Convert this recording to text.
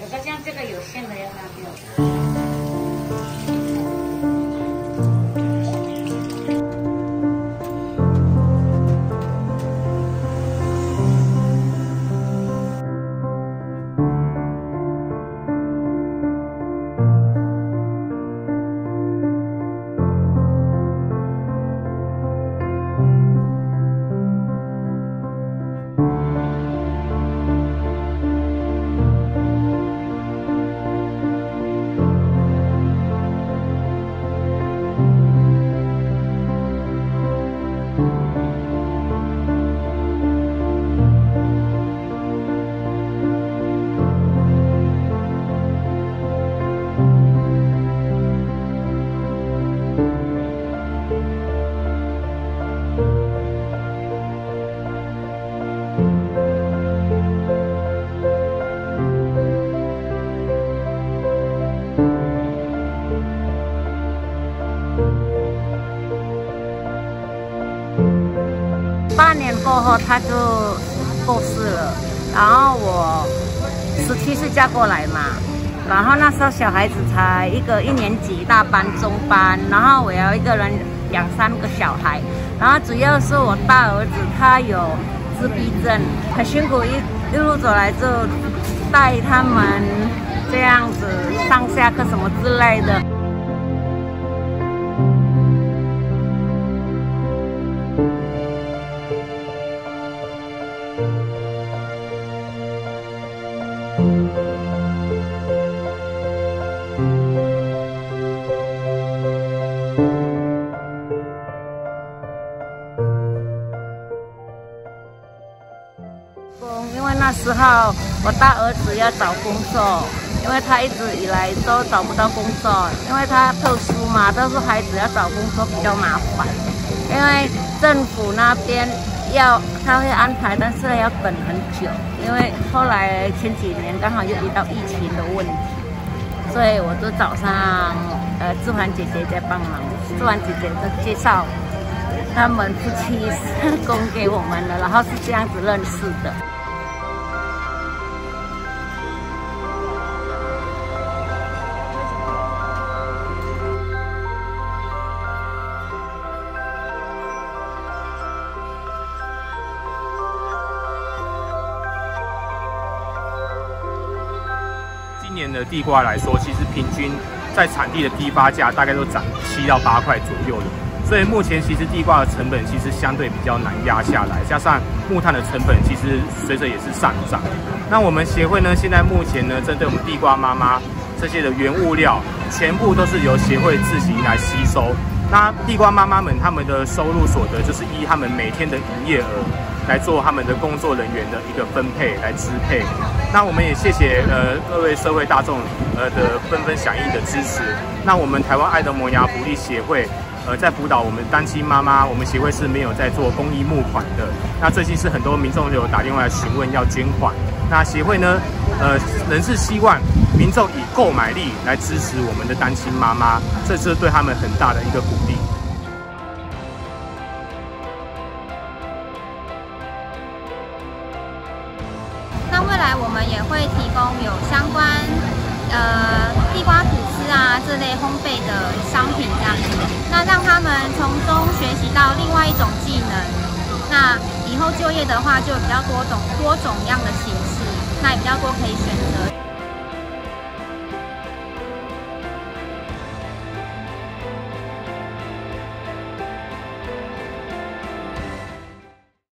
那像这个有线的要拿掉。 8年过后，他就过世了。然后我17岁嫁过来嘛，然后那时候小孩子才一个1年级大班、中班，然后我要一个人养3个小孩，然后主要是我大儿子他有自闭症，很辛苦一路走来就带他们这样子上下课什么之类的。因为那时候我大儿子要找工作，因为他一直以来都找不到工作，因为他特殊嘛，都是孩子要找工作比较麻烦。因为政府那边他会安排，但是要等很久，因为后来前几年刚好又遇到疫情的问题，所以我就找上志涵姐姐在帮忙。志涵姐姐就介绍他们夫妻社工给我们的，然后是这样子认识的。 今年的地瓜来说，其实平均在产地的批发价大概都涨7到8块左右的，所以目前其实地瓜的成本其实相对比较难压下来，加上木炭的成本其实随着也是上涨。那我们协会呢，现在目前呢，针对我们地瓜妈妈这些的原物料，全部都是由协会自行来吸收。那地瓜妈妈们他们的收入所得，就是依他们每天的营业额来做他们的工作人员的一个分配来支配。那我们也谢谢各位社会大众的纷纷响应的支持。那我们台湾爱的萌芽福利协会在辅导我们单亲妈妈，我们协会是没有在做公益募款的。那最近是很多民众有打电话来询问要捐款，那协会呢仍是希望民众以购买力来支持我们的单亲妈妈，这是对他们很大的一个鼓励。 那未来我们也会提供有相关地瓜吐司啊这类烘焙的商品这样子，那让他们从中学习到另外一种技能。那以后就业的话，就有比较多种样的形式，那也比较多可以选择。